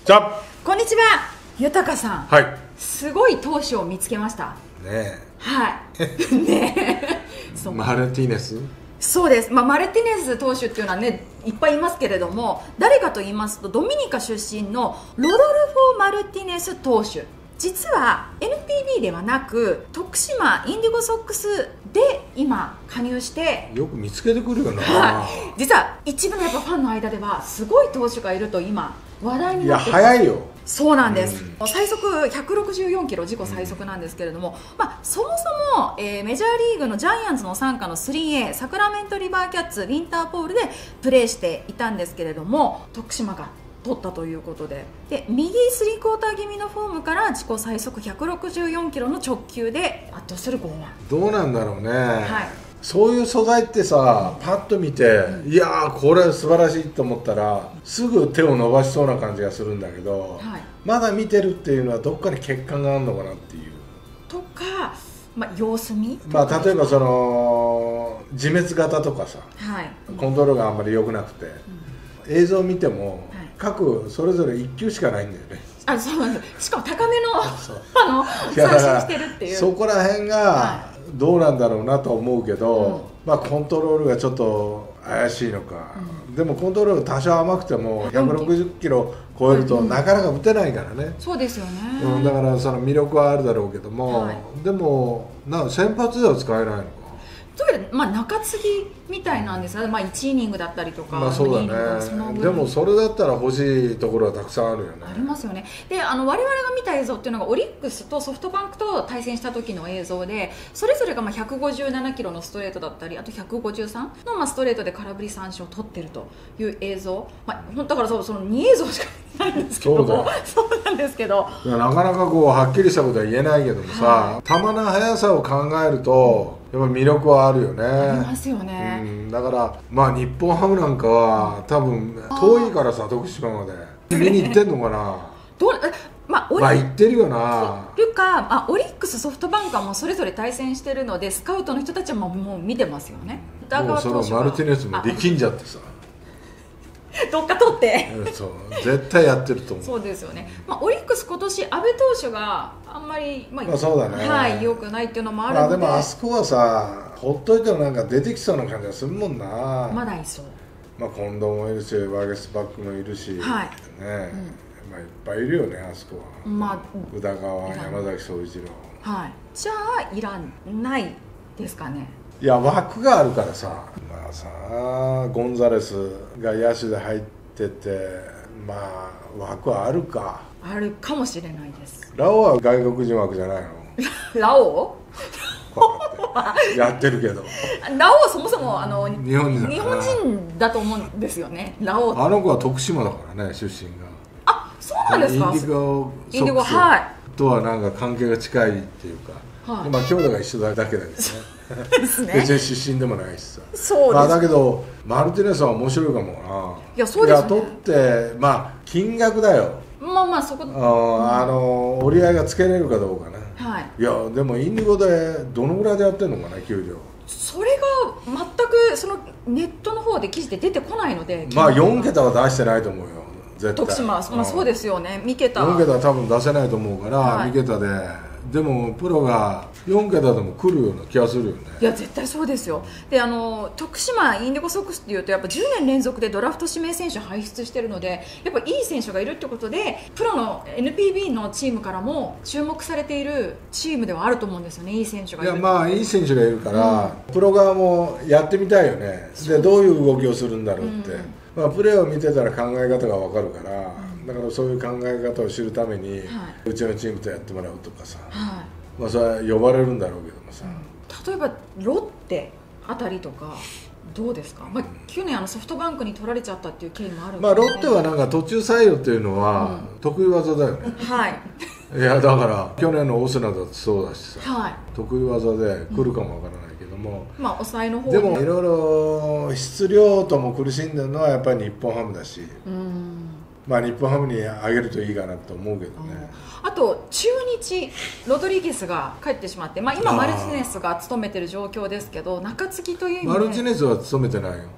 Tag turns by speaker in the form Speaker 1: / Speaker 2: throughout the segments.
Speaker 1: じゃあ
Speaker 2: こんにちは、豊さん。
Speaker 1: はい。
Speaker 2: すごい投手を見つけました。
Speaker 1: ね
Speaker 2: はいね
Speaker 1: えマルティネス。
Speaker 2: そうです、マルティネス投手っていうのはね、いっぱいいますけれども、誰かと言いますとドミニカ出身のロドルフォ・マルティネス投手。実は NPB ではなく徳島インディゴソックスで今加入して、
Speaker 1: よく見つけてくるよな、
Speaker 2: 実は一部のやっぱファンの間ではすごい投手がいると今話題になって
Speaker 1: いや早いよ。
Speaker 2: そうなんです、最速164キロ、自己最速なんですけれども、そもそも、メジャーリーグのジャイアンツの傘下の 3A サクラメントリバーキャッツウィンターポールでプレーしていたんですけれども、徳島が取ったということで、右スリークォーター気味のフォームから自己最速164キロの直球で圧倒する剛腕。
Speaker 1: どうなんだろうね、
Speaker 2: はい、
Speaker 1: そういう素材ってさ、パッと見て、いやーこれ素晴らしいと思ったらすぐ手を伸ばしそうな感じがするんだけど、
Speaker 2: はい、
Speaker 1: まだ見てるっていうのはどっかに欠陥があるのかなっていう
Speaker 2: とか、様子見、
Speaker 1: 例えばその自滅型とかさ、
Speaker 2: はい、
Speaker 1: コントロールがあんまり良くなくて、映像を見ても、各それぞれ1球しかないんだよね。
Speaker 2: そうなんです。しかも高めの
Speaker 1: いやだから
Speaker 2: 三振してるっていう、
Speaker 1: そこら辺がどうなんだろうなと思うけど、コントロールがちょっと怪しいのか、でもコントロール多少甘くても160キロ超えるとなかなか打てないからね、
Speaker 2: そうですよね、
Speaker 1: だからその魅力はあるだろうけども、でも先発では使えないのか。
Speaker 2: 中継ぎみたいなんですが、1イニングだったりとか、
Speaker 1: そうだね。でもそれだったら欲しいところはたくさんあるよね。
Speaker 2: ありますよね。で、我々が見た映像っていうのがオリックスとソフトバンクと対戦した時の映像で、それぞれが157キロのストレートだったり、あと153のストレートで空振り三振を取ってるという映像、だからその2映像しかないんですけど、そうなんですけど、
Speaker 1: なかなかはっきりしたことは言えないけどもさ、球の速さを考えるとやっぱ魅力はあるよね。
Speaker 2: ありますよね、
Speaker 1: だから日本ハムなんかは多分遠いからさ、徳島まで見に行ってんのかな行ってるよな。
Speaker 2: というか、オリックスソフトバンクはもうそれぞれ対戦してるので、スカウトの人たちはもう見てますよね。
Speaker 1: もうそのマルティネスも力んじゃってさ
Speaker 2: どっか取って
Speaker 1: そう絶対やってると思う。
Speaker 2: そうですよね。オリックス今年阿部投手があんまり
Speaker 1: そうだね、
Speaker 2: 良くないっていうのもあるので、
Speaker 1: でもあそこはさ、ほっといてもなんか出てきそうな感じがするもんな。
Speaker 2: まだいそう。
Speaker 1: 近藤もいるし、ワゲスパックもいるし、いっぱいいるよね、あそこは。宇田川、山崎総一郎。
Speaker 2: じゃあいらないですかね。
Speaker 1: いや、枠があるからさ、ゴンザレスが野手で入ってて、枠はあるか。
Speaker 2: あるかもしれないです。
Speaker 1: ラオは外国人枠じゃないの？
Speaker 2: ラオ
Speaker 1: やってるけど。
Speaker 2: ラオはそもそも
Speaker 1: 日本
Speaker 2: 人だと思うんですよね。ラオ。
Speaker 1: あの子は徳島だからね、出身が。
Speaker 2: そうなんですか。
Speaker 1: インディゴソックスとはなんか関係が近いっていうか、兄弟が一緒だけだけどね。別に出身でもないしさ。だけどマルティネスは面白いかもな。
Speaker 2: いや、そうですね。
Speaker 1: 雇って金額だよ。
Speaker 2: そこ
Speaker 1: 折り合いがつけれるかどうかね。いやでもインディゴでどのぐらいでやってるのかな、給料。
Speaker 2: それが全くそのネットの方で記事で出てこないので、
Speaker 1: 4桁は出してないと思うよ、絶対。
Speaker 2: 徳島はそうですよね。3桁
Speaker 1: 4桁は多分出せないと思うから、2桁で。でもプロが4桁でも来るような気がするよね。
Speaker 2: いや、絶対そうですよ。で、徳島インディゴソックスっていうとやっぱ10年連続でドラフト指名選手輩出してるので、やっぱいい選手がいるってことで、プロの NPB のチームからも注目されているチームではあると思うんですよね。いい選手がいる。
Speaker 1: いい選手がいるから、プロ側もやってみたいよね。で、どういう動きをするんだろうって、プレーを見てたら考え方が分かるから、だからそういう考え方を知るために、うちのチームとやってもらうとかさ、それは呼ばれるんだろうけどもさ、
Speaker 2: 例えばロッテあたりとかどうですか。去年ソフトバンクに取られちゃったっていう経緯もあるので、
Speaker 1: ロッテはなんか途中採用っていうのは得意技だよね。いや、だから去年のオスナだってそうだしさ、得意技で来るかもわからないけども、
Speaker 2: 抑えの方
Speaker 1: でもいろいろ質量とも苦しんでるのはやっぱり日本ハムだし、日本ハムにあげるといいかなと思うけどね。
Speaker 2: あと中日ロドリゲスが帰ってしまって、今マルティネスが務めてる状況ですけど、中継ぎという意味で
Speaker 1: マルティネスは務めてないよ。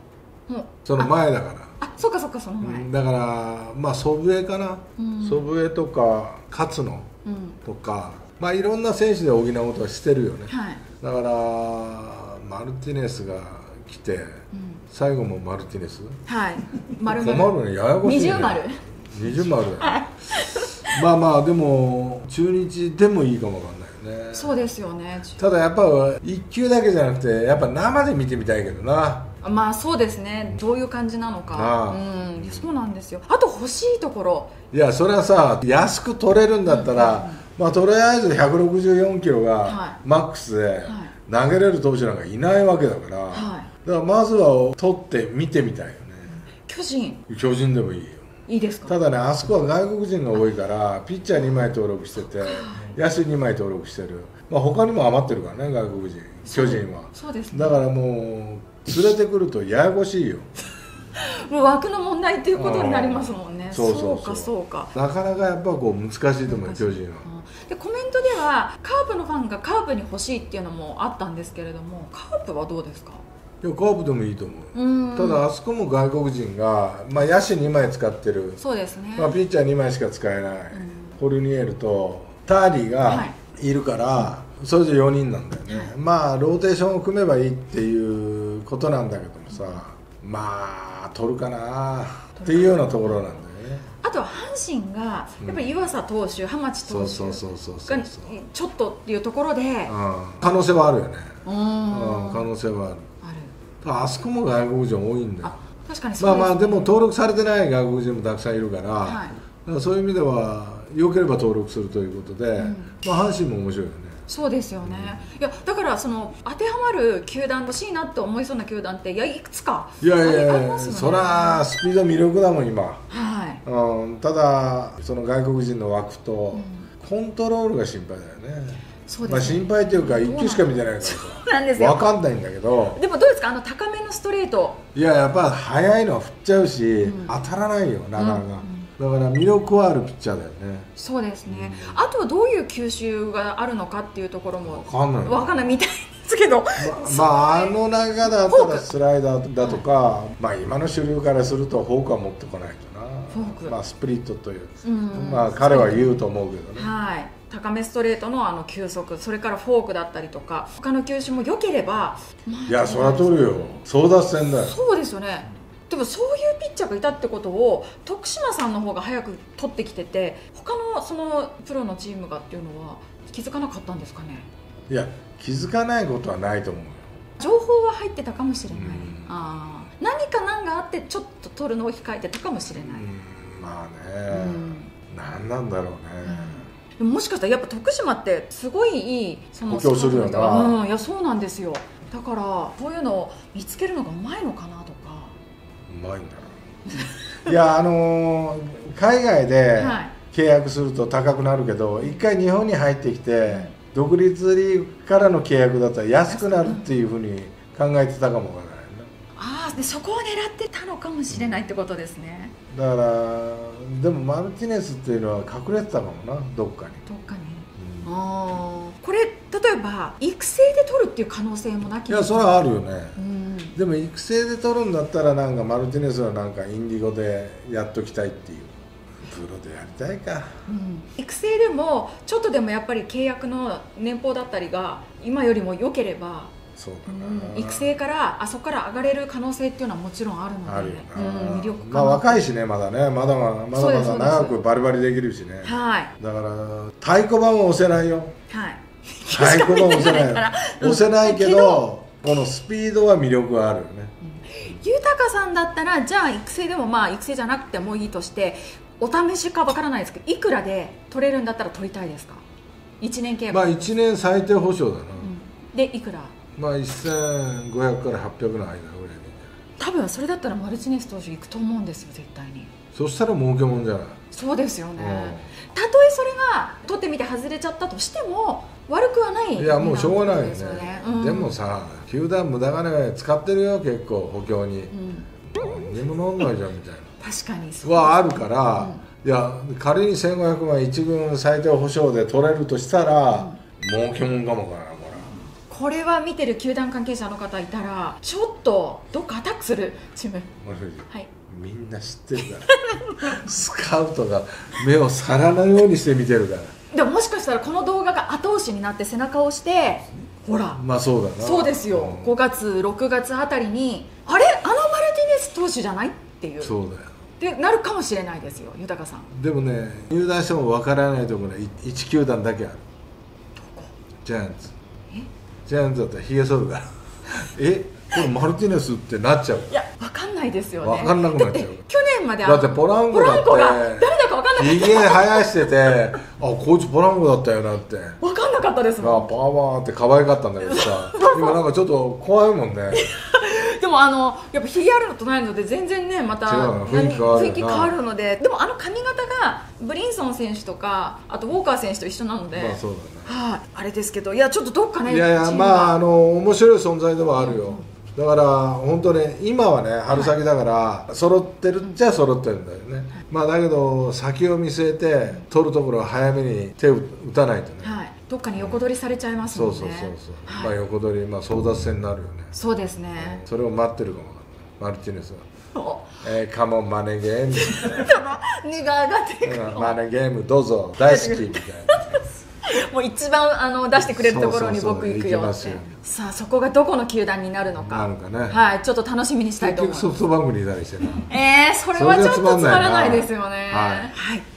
Speaker 1: その前だから。
Speaker 2: そうかそうか、その前。
Speaker 1: だからまあ祖父江かな、祖父江とか勝野とか、まあいろんな選手で補うことはしてるよね。だからマルティネスが来て、最後もマルティネス。困るね、ややこしいね。二重丸だよ。まあまあでも中日でもいいかもわかんないよね。
Speaker 2: そうですよね。
Speaker 1: ただやっぱ一球だけじゃなくてやっぱ生で見てみたいけどな。
Speaker 2: まあそうですね、どういう感じなのか。そうなんですよ。あと欲しいところ、
Speaker 1: いやそれはさ、安く取れるんだったら、まあとりあえず164キロがマックスで投げれる投手なんかいないわけだから、だからまずは取って見てみたいよね。巨人でもいいよ。
Speaker 2: いいですか。
Speaker 1: ただね、あそこは外国人が多いからピッチャー2枚登録してて、野手2枚登録してる。まあ他にも余ってるからね、外国人、巨人は。
Speaker 2: そうですね。
Speaker 1: だからもう連れてくるとややこしいよ。
Speaker 2: もう枠の問題っていうことになりますもんね。そうか。
Speaker 1: なかなかやっぱこう難しいと思うよ、巨人は。
Speaker 2: でコメントではカープのファンがカープに欲しいっていうのもあったんですけれども、カープはどうですか。
Speaker 1: いやカープでもいいと思う。ただあそこも外国人が、まあ、野手2枚使ってる。
Speaker 2: そうですね。
Speaker 1: まあ、ピッチャー2枚しか使えない、ホルニエルとターリーがいるから、それで4人なんだよね。まあローテーションを組めばいいっていうことなんだけどもさ、まあ取るかなっていうようなところなんだよね。
Speaker 2: あとは阪神がやっぱり湯浅投手、浜地投手がちょっとっていうところで、
Speaker 1: 可能性はあるよね。可能性はある。あそこも外国人多いんだよ。
Speaker 2: 確かに
Speaker 1: まあまあでも登録されてない外国人もたくさんいるから、だからそういう意味では良ければ登録するということで、まあ阪神も面白いよね。
Speaker 2: そうですよね。いやだからその当てはまる球団欲しいなって思いそうな球団っていくつかありますよね。
Speaker 1: そりゃスピード魅力だもん今。ただその外国人の枠とコントロールが心配だよね。まあ心配というか1球しか見てないからさ分かんないんだけど、
Speaker 2: でもどうですか、高めのストレート。
Speaker 1: いややっぱ速いのは振っちゃうし、当たらないよなかなか。だから魅力はあるピッチャーだよね。
Speaker 2: そうですね。あとはどういう球種があるのかっていうところも分かんないみたいですけど、
Speaker 1: まああの中だったらスライダーだとか、まあ今の主流からするとフォークは持ってこないとな。まあスプリットという、まあ彼は言うと思うけどね。
Speaker 2: 高めストレートの球速、それからフォークだったりとか他の球種も良ければ、
Speaker 1: いやそりゃ取るよ、争奪戦だよ。
Speaker 2: そうですよね。でもそういうピッチャーがいたってことを徳島さんの方が早く取ってきてて、他のそのプロのチームがっていうのは気づかなかったんですかね。
Speaker 1: いや気づかないことはないと思うよ。
Speaker 2: 情報は入ってたかもしれない。何があってちょっと取るのを控えてたかもしれない。
Speaker 1: まあね、何なんだろうね。
Speaker 2: もしかしたらやっぱ徳島ってすごいいい
Speaker 1: 補強するよな。
Speaker 2: いやそうなんですよ。だからこういうのを見つけるのがうまいのかなとか。
Speaker 1: うまいんだろう。いや海外で契約すると高くなるけど、一回日本に入ってきて独立リーグからの契約だったら安くなるっていうふうに考えてたかもわからないな。
Speaker 2: でそこを狙ってたのかもしれないってことですね。
Speaker 1: だからでもマルティネスっていうのは隠れてたかもな、どっかに。
Speaker 2: これ例えば育成で取るっていう可能性もなきゃ。
Speaker 1: いやそれはあるよね。でも育成で取るんだったらなんかマルティネスはなんかインディゴでやっときたいっていう。プロでやりたいか。育成でもちょっとでもやっぱり契約の年俸だったりが今よりも良ければ、そうかな、育成からそこから上がれる可能性っていうのはもちろんあるので、魅力かな。まあ若いしね、まだね、まだ長くバリバリできるしね。だから太鼓判は押せないよ。太鼓判は押せないよ。押せないけどこのスピードは魅力があるよね。
Speaker 2: 豊さんだったらじゃあ育成でも育成じゃなくてもいいとして、お試しかわからないですけどいくらで取れるんだったら取りたいですか。1年契約。1年最低保証だな。でいくら。1500から800の間ぐらいで。多分それだったらマルティネス投手行くと思うんですよ、絶対に。そしたら儲けもんじゃない。そうですよね。たとえそれが取ってみて外れちゃったとしても悪くはない。いやもうしょうがないよね。でもさ、球団無駄金使ってるよ結構補強に。何にもなんないじゃんみたいな。確かにそうはあるから、いや仮に1500万1軍最低保証で取れるとしたら、儲けもんかもかな。 これは見てる球団関係者の方いたらちょっとどっかアタックするチーム、はい、
Speaker 1: みんな知ってるからスカウトが目を皿のようにして見てるから。
Speaker 2: でももしかしたらこの動画が後押しになって背中を押してほら、
Speaker 1: まあそうだな、
Speaker 2: そうですよ、5月6月あたりにあれマルティネス投手じゃないっていう、
Speaker 1: そうだよ
Speaker 2: でなるかもしれないですよ、豊さん。
Speaker 1: でもね、入団してもわからないところが1球団だけある。
Speaker 2: どこ？
Speaker 1: ジャイアンツ。ジャイアンツだったらひげ剃るからこれマルティネスってなっちゃう。
Speaker 2: いや、わかんないですよね。
Speaker 1: わかんなくなっちゃう。
Speaker 2: 去年まで
Speaker 1: だってポランコだって
Speaker 2: が誰だかわかんない。
Speaker 1: ひげ生やしててこいつポランコだったよなって
Speaker 2: わかんなかったですもん。
Speaker 1: パワーって可愛かったんだけどさ今なんかちょっと怖いもんね
Speaker 2: でもやっぱひげあるのとないので全然ね、また
Speaker 1: 雰囲気変わる
Speaker 2: ので、でも髪型がブリンソン選手とかあとウォーカー選手と一緒なので、
Speaker 1: まあそうだね、
Speaker 2: はい、あれですけど、いやちょっとどっかね、
Speaker 1: いやいや、まあ面白い存在ではあるよ、だから本当ね、今はね春先だから揃ってるっちゃ揃ってるんだよね、まあだけど先を見据えて取るところは早めに手を打たないとね、
Speaker 2: はい、どっかに横取りされちゃいますもんね。
Speaker 1: そう、まあ横取り、まあ争奪戦になるよね。
Speaker 2: そうですね、
Speaker 1: それを待ってるかもな、マルティネスは。カモンマネゲーム
Speaker 2: 値が上がっていくの、
Speaker 1: マネゲームどうぞ大好きみたいな
Speaker 2: もう一番出してくれるところに僕行くよって。さあそこがどこの球団になるのか、はい、ちょっと楽しみにしたいと思います。
Speaker 1: 結局ソフトバンクにいたりしてな
Speaker 2: それはちょっとつまらないですよね。はい。